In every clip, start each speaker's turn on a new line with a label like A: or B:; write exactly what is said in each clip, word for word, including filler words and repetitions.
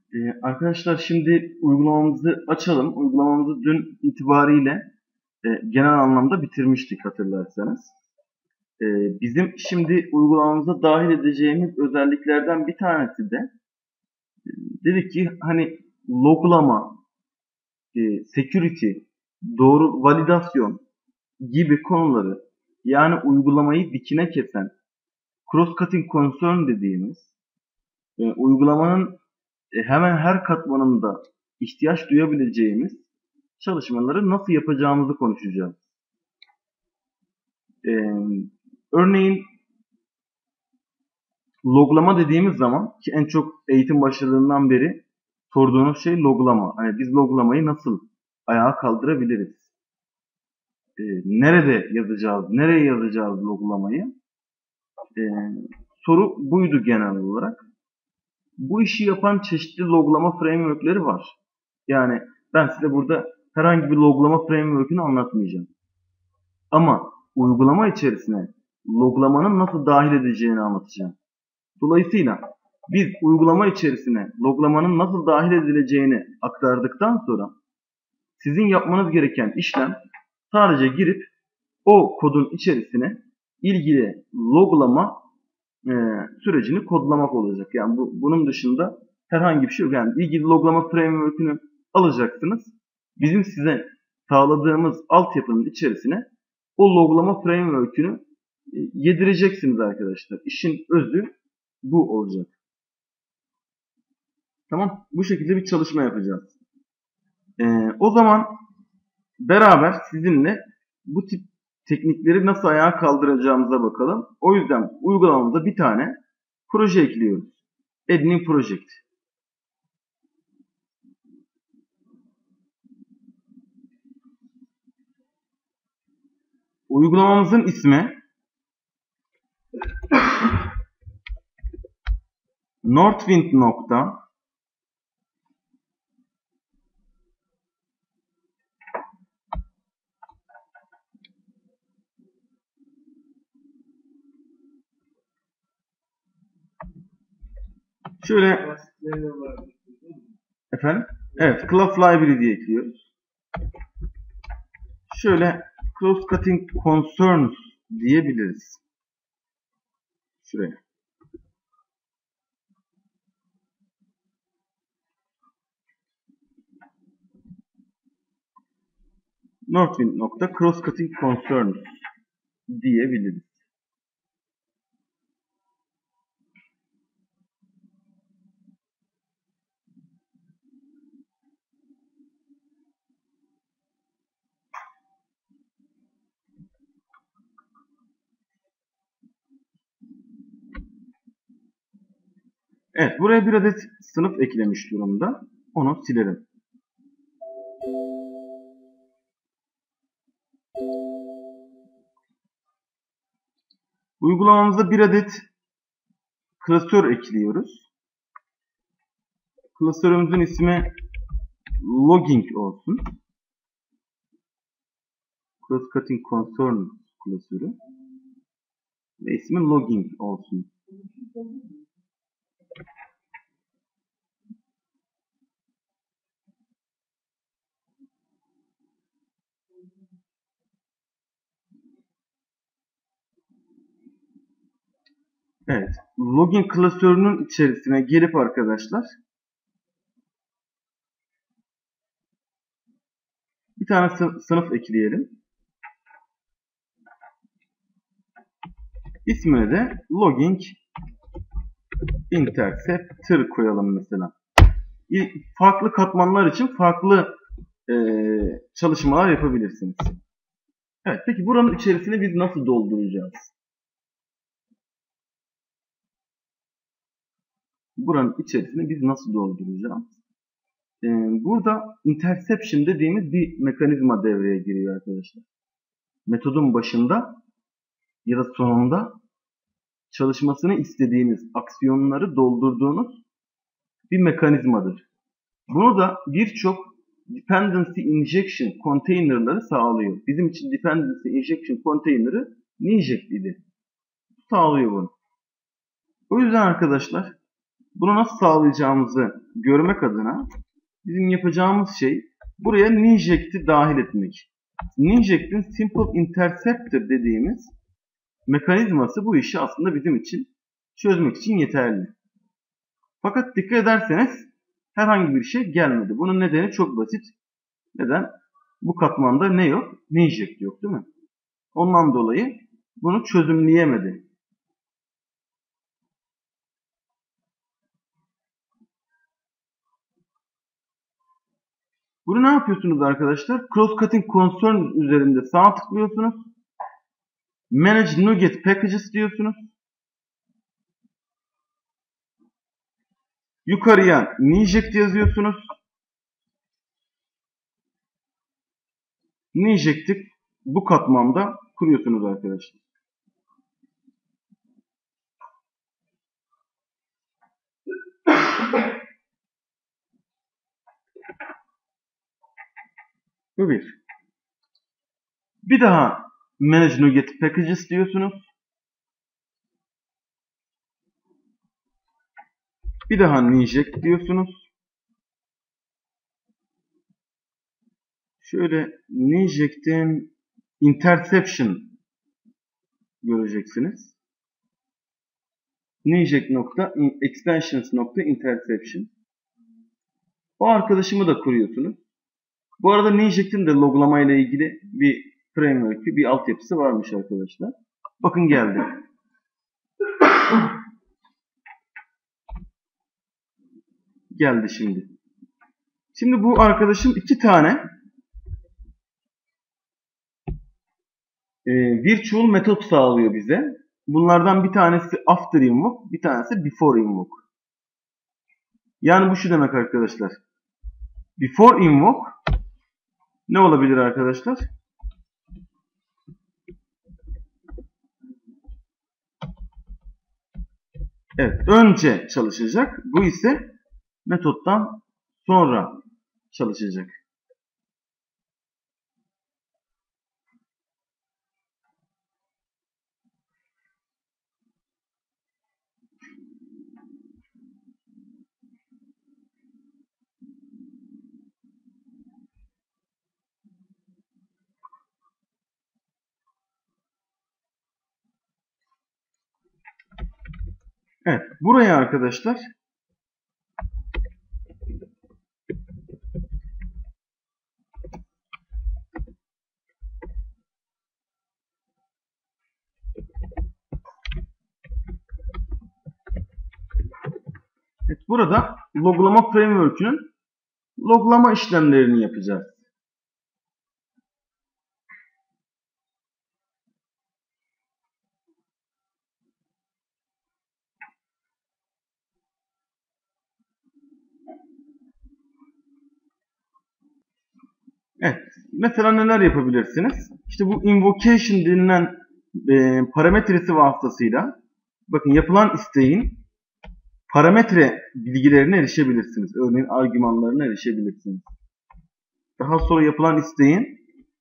A: Ee, arkadaşlar şimdi uygulamamızı açalım. Uygulamamızı dün itibariyle e, genel anlamda bitirmiştik hatırlarsanız. Ee, bizim şimdi uygulamamıza dahil edeceğimiz özelliklerden bir tanesi de dedik ki hani loglama, e, security, doğru validasyon gibi konuları yani uygulamayı dikine kesen cross-cutting concern dediğimiz e, uygulamanın e, hemen her katmanında ihtiyaç duyabileceğimiz çalışmaları nasıl yapacağımızı konuşacağız. Ee, örneğin loglama dediğimiz zaman ki en çok eğitim başladığından beri sorduğunuz şey loglama. Hani biz loglamayı nasıl ayağa kaldırabiliriz? Ee, nerede yazacağız? Nereye yazacağız loglamayı? Ee, soru buydu genel olarak. Bu işi yapan çeşitli loglama framework'leri var. Yani ben size burada herhangi bir loglama framework'ünü anlatmayacağım. Ama uygulama içerisine loglamanın nasıl dahil edeceğini anlatacağım. Dolayısıyla biz uygulama içerisine loglamanın nasıl dahil edileceğini aktardıktan sonra sizin yapmanız gereken işlem sadece girip o kodun içerisine ilgili loglama e, sürecini kodlamak olacak. Yani bu, bunun dışında herhangi bir şey yok. Yani ilgili loglama framework'ünü alacaksınız. Bizim size sağladığımız altyapının içerisine o loglama framework'ünü e, yedireceksiniz arkadaşlar. İşin özü bu olacak. Tamam. Bu şekilde bir çalışma yapacağız. Ee, o zaman beraber sizinle bu tip teknikleri nasıl ayağa kaldıracağımıza bakalım. O yüzden uygulamamıza bir tane proje ekliyoruz. Add new project. Uygulamamızın ismi Northwind nokta şöyle efendim evet class library diye ekliyoruz. Şöyle cross-cutting concerns diyebiliriz. Şuraya. Northwind nokta cross-cutting concerns diyebiliriz. Evet, buraya bir adet sınıf eklemiş durumda. Onu silerim. Uygulamamıza bir adet klasör ekliyoruz. Klasörümüzün ismi logging olsun. Cross-cutting concern klasörü. Ve ismi logging olsun. Evet. Login klasörünün içerisine gelip arkadaşlar bir tane sınıf ekleyelim. İsmine de logging interceptor koyalım mesela. Farklı katmanlar için farklı e, çalışmalar yapabilirsiniz. Evet, peki buranın içerisine biz nasıl dolduracağız? Buranın içerisine biz nasıl dolduracağız? Ee, burada interception dediğimiz bir mekanizma devreye giriyor arkadaşlar. Metodun başında ya da sonunda çalışmasını istediğiniz aksiyonları doldurduğunuz bir mekanizmadır. Bunu da birçok dependency injection container'ları sağlıyor. Bizim için dependency injection container'ı Ninject idi. Sağlıyor bunu. O yüzden arkadaşlar Bunu nasıl sağlayacağımızı görmek adına bizim yapacağımız şey buraya Ninject'i dahil etmek. Ninject'in Simple Interceptor dediğimiz mekanizması bu işi aslında bizim için çözmek için yeterli. Fakat dikkat ederseniz herhangi bir şey gelmedi. Bunun nedeni çok basit. Neden? Bu katmanda ne yok? Ninject yok, değil mi? Ondan dolayı bunu çözümleyemedi. Bunu ne yapıyorsunuz arkadaşlar? Cross-cutting concern üzerinde sağ tıklıyorsunuz. Manage NuGet Packages diyorsunuz. Yukarıya Ninject yazıyorsunuz. Ninject'i bu katmanda kuruyorsunuz arkadaşlar. Bu bir. Bir daha Manage NuGet Packages diyorsunuz. Bir daha Ninject diyorsunuz. Şöyle Ninject'in Interception göreceksiniz. Ninject.extensions.interception. O arkadaşımı da kuruyorsunuz. Bu arada Ninject'in de loglama ile ilgili bir framework'ü, bir altyapısı varmış arkadaşlar. Bakın geldi. Geldi şimdi. Şimdi bu arkadaşım iki tane e, virtual metot sağlıyor bize. Bunlardan bir tanesi after invoke, bir tanesi before invoke. Yani bu şu demek arkadaşlar. Before invoke ne olabilir arkadaşlar? Evet, önce çalışacak. Bu ise metottan sonra çalışacak. Evet, buraya arkadaşlar evet, burada loglama framework'ünün loglama işlemlerini yapacağız. Evet, mesela neler yapabilirsiniz? İşte bu invocation denilen e, parametresi vasıtasıyla bakın yapılan isteğin parametre bilgilerine erişebilirsiniz. Örneğin argümanlarına erişebilirsiniz. Daha sonra yapılan isteğin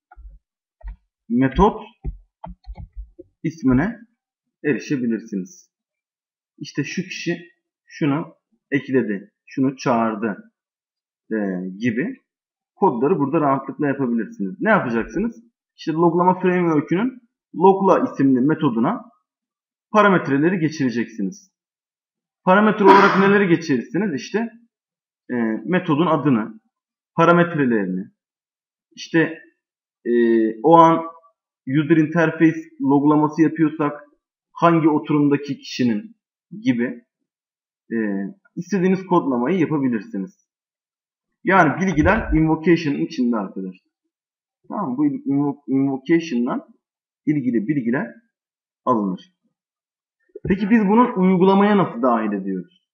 A: metot ismine erişebilirsiniz. İşte şu kişi şunu ekledi, şunu çağırdı e, gibi kodları burada rahatlıkla yapabilirsiniz. Ne yapacaksınız? İşte loglama framework'ünün logla isimli metoduna parametreleri geçireceksiniz. Parametre olarak neleri geçirirsiniz? İşte e, metodun adını, parametrelerini, işte e, o an user interface loglaması yapıyorsak hangi oturumdaki kişinin gibi e, istediğiniz kodlamayı yapabilirsiniz. Yani bilgiler invocation'ın içinde arkadaşlar. Tamam mı? Bu invocation'dan ilgili bilgiler alınır. Peki biz bunu uygulamaya nasıl dahil ediyoruz?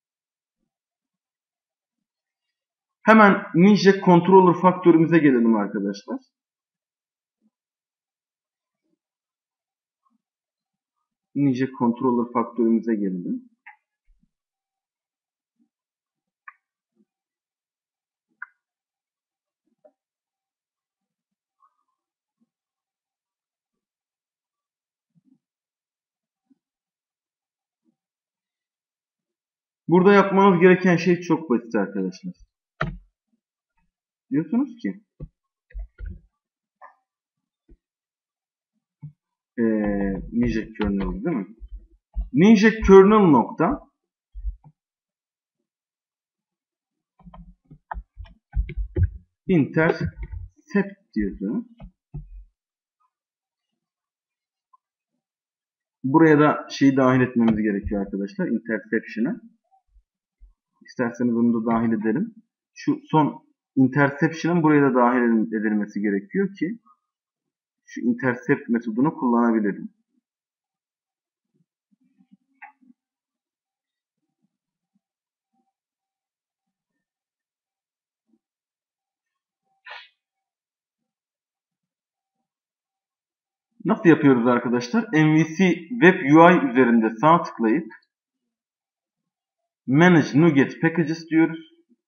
A: Hemen Ninject Controller faktörümüze gelelim arkadaşlar. Ninject Controller faktörümüze gelelim. Burada yapmanız gereken şey çok basit arkadaşlar. Diyorsunuz ki ee, Ninja kernel değil mi? Ninja kernel nokta intercept diyorsunuz. Buraya da şeyi dahil etmemiz gerekiyor arkadaşlar. Interception'ı. İsterseniz bunu da dahil edelim. Şu son interception'ın buraya da dahil edilmesi gerekiyor ki şu intercept metodunu kullanabilirim. Nasıl yapıyoruz arkadaşlar? M V C Web U I üzerinde sağ tıklayıp Manage NuGet Packages diyoruz.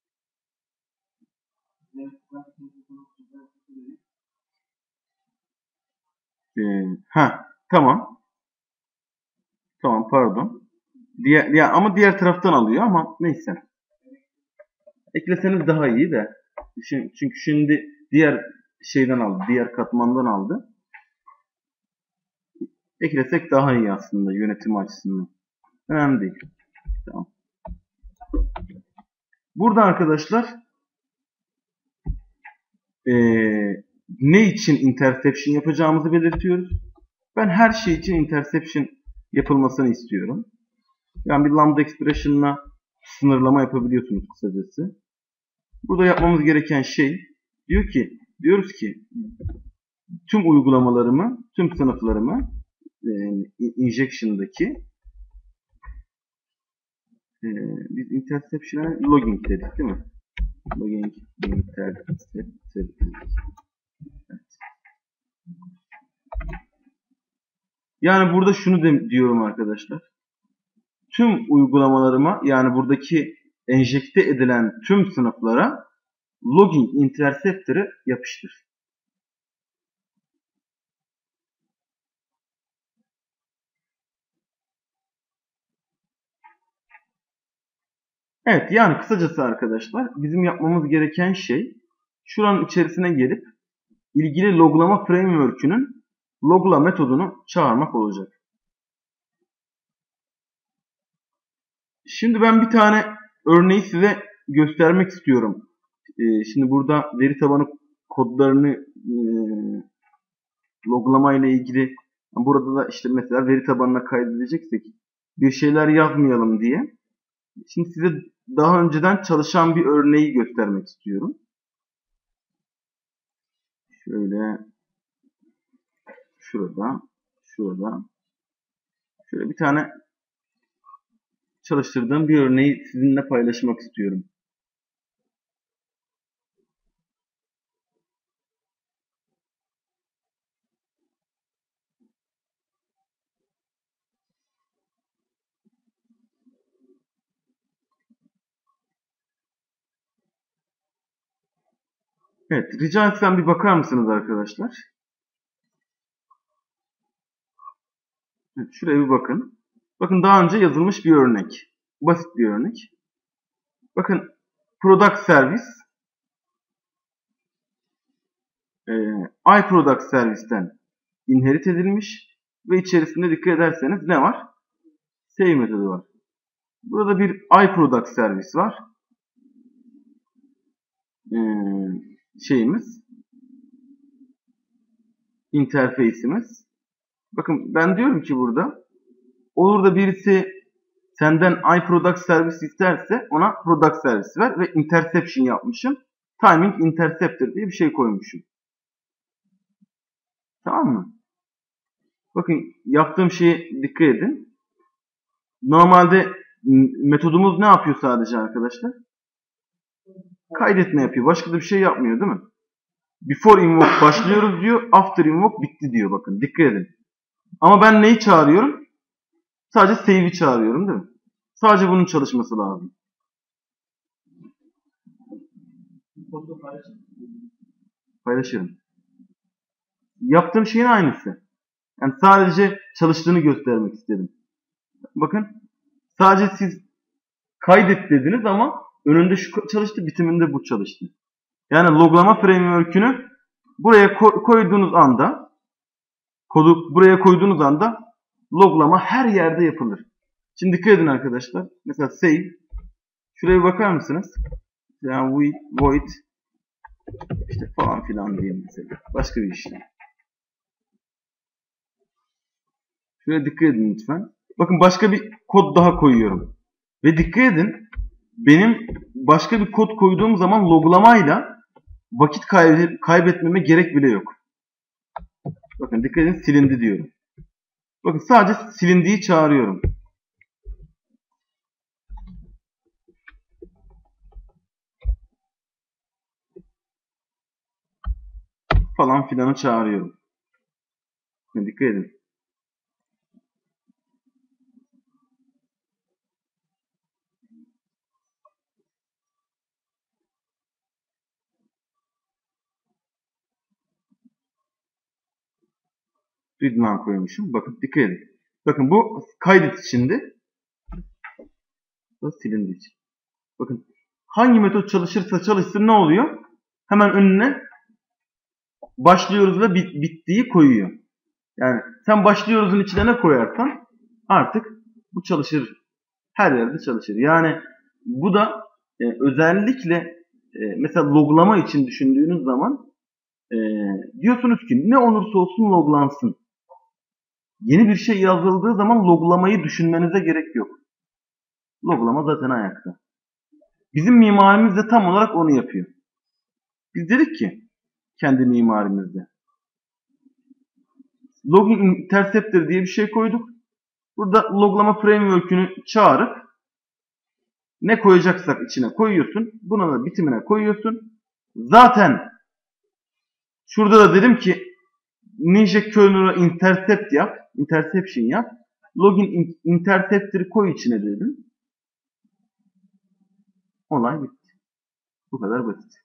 A: Ee, ha, tamam. Tamam, pardon. Diğer, ya, ama diğer taraftan alıyor ama neyse. Ekleseniz daha iyi de. Çünkü şimdi diğer şeyden aldı. Diğer katmandan aldı. Eklesek daha iyi aslında yönetim açısından. Önemli değil. Tamam. Burada arkadaşlar ee, ne için interception yapacağımızı belirtiyoruz. Ben her şey için interception yapılmasını istiyorum. Yani bir lambda expression'la sınırlama yapabiliyorsunuz kısacası. Burada yapmamız gereken şey diyor ki diyoruz ki tüm uygulamalarımı, tüm sınıflarımı e, injection'daki e, biz interception'a logging dedik değil mi? Logging intercept dedik. Evet. Yani burada şunu de, diyorum arkadaşlar. Tüm uygulamalarıma yani buradaki enjekte edilen tüm sınıflara logging interceptor'ı yapıştır. Evet, yani kısacası arkadaşlar bizim yapmamız gereken şey şuranın içerisine gelip ilgili loglama framework'ünün logla metodunu çağırmak olacak. Şimdi ben bir tane örneği size göstermek istiyorum. Ee, şimdi burada veri tabanı kodlarını e, loglama ile ilgili burada da işte mesela veri tabanına kaydedeceksek bir şeyler yazmayalım diye. Şimdi size daha önceden çalışan bir örneği göstermek istiyorum. Şöyle şurada şurada şöyle bir tane çalıştırdığım bir örneği sizinle paylaşmak istiyorum. Evet, rica etsem bir bakar mısınız arkadaşlar? Evet, şuraya bir bakın. Bakın daha önce yazılmış bir örnek. Basit bir örnek. Bakın product service e, iProduct servisten inherit edilmiş ve içerisinde dikkat ederseniz ne var? Save metodu var. Burada bir iProduct servis var. Ee, şeyimiz interface'imiz. Bakın ben diyorum ki burada olur da birisi senden iProduct servis isterse ona product servisi ver ve interception yapmışım. Timing interceptor diye bir şey koymuşum. Tamam mı? Bakın yaptığım şeye dikkat edin. Normalde metodumuz ne yapıyor sadece arkadaşlar? Kaydetme yapıyor. Başka da bir şey yapmıyor değil mi? Before invoke başlıyoruz diyor. After invoke bitti diyor. Bakın dikkat edin. Ama ben neyi çağırıyorum? Sadece save'i çağırıyorum değil mi? Sadece bunun çalışması lazım. Paylaşırım. Yaptığım şeyin aynısı. Yani sadece çalıştığını göstermek istedim. Bakın sadece siz kaydet dediniz ama önünde şu çalıştı, bitiminde bu çalıştı. Yani loglama framework'ünü buraya koyduğunuz anda, kodu buraya koyduğunuz anda loglama her yerde yapılır. Şimdi dikkat edin arkadaşlar. Mesela save. Şuraya bakar mısınız? Yani void işte falan filan diyeyim mesela. Başka bir işlem. Şuraya dikkat edin lütfen. Bakın başka bir kod daha koyuyorum. Ve dikkat edin. Benim başka bir kod koyduğum zaman loglamayla vakit kaybetmeme gerek bile yok. Bakın dikkat edin, silindi diyorum. Bakın sadece silindiği çağırıyorum. Falan filanı çağırıyorum. Bakın dikkat edin. Readline koymuşum. Bakın dikkat edin. Bakın bu kaydet içindi. Bu silindi için. Bakın hangi metot çalışırsa çalışsın ne oluyor? Hemen önüne başlıyoruz ve bit bittiği koyuyor. Yani sen başlıyoruzun içine ne koyarsan artık bu çalışır. Her yerde çalışır. Yani bu da e, özellikle e, mesela loglama için düşündüğünüz zaman e, diyorsunuz ki ne olursa olsun loglansın. Yeni bir şey yazıldığı zaman loglamayı düşünmenize gerek yok. Loglama zaten ayakta. Bizim mimarimiz de tam olarak onu yapıyor. Biz dedik ki kendi mimarimizde login interceptor diye bir şey koyduk. Burada loglama framework'ünü çağırıp ne koyacaksak içine koyuyorsun. Buna da bitimine koyuyorsun. Zaten şurada da dedim ki Ninja kernel'a intercept yap. Interception yap. Login interceptor'ı koy içine dedim. Olay bitti. Bu kadar basit.